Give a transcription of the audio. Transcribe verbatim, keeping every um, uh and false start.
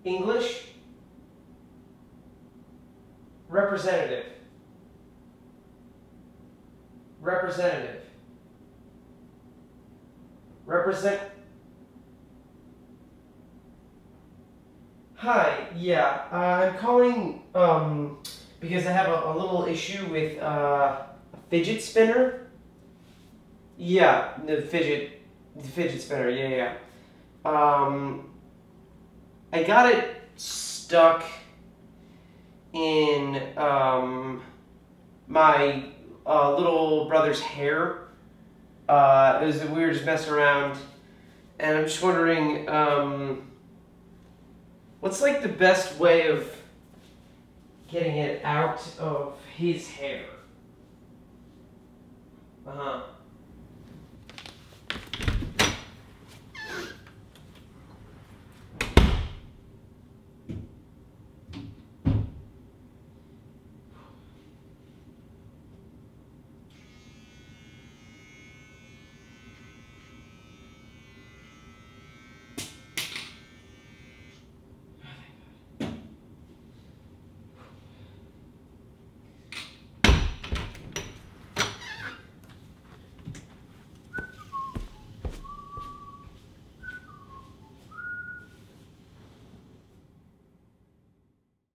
English. Representative. Representative. Represent. Hi, yeah, uh, I'm calling um, because I have a, a little issue with uh, a fidget spinner. Yeah, the fidget, the fidget spinner. Yeah, yeah. Um, I got it stuck in um, my uh, little brother's hair. Uh, it was we were just messing around, and I'm just wondering, um, what's like the best way of getting it out of his hair? Uh huh.